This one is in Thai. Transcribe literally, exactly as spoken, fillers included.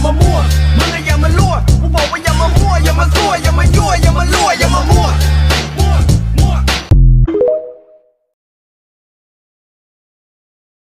มามั่วมึงอย่ามาลั่วกูบอกว่าอย่ามามั่วอย่ามาซั่วอย่า